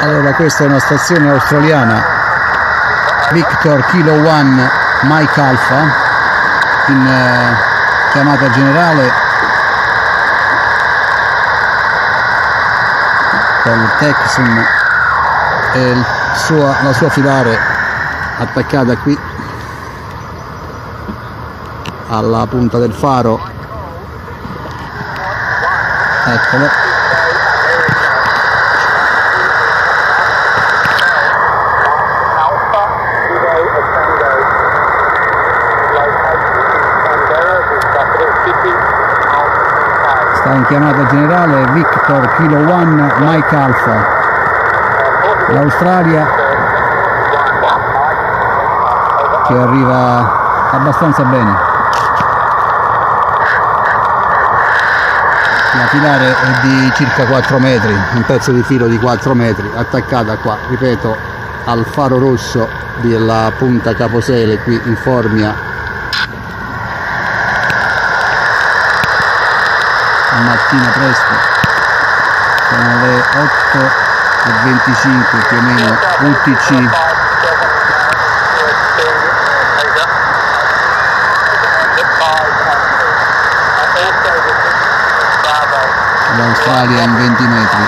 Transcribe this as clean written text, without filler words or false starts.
Allora, questa è una stazione australiana, Victor Kilo One Mike Alpha, in chiamata generale con Texum e la sua filare attaccata qui alla punta del faro. Eccolo. Sta in chiamata generale Victor Kilo One Mike Alpha. L'Australia che arriva abbastanza bene. La filare è di circa 4 metri, un pezzo di filo di 4 metri, attaccata qua, ripeto, al faro rosso della punta Caposele qui in Formia. Mattina presto, sono le 8:25 più o meno, UTC. L'Australia in 20 metri.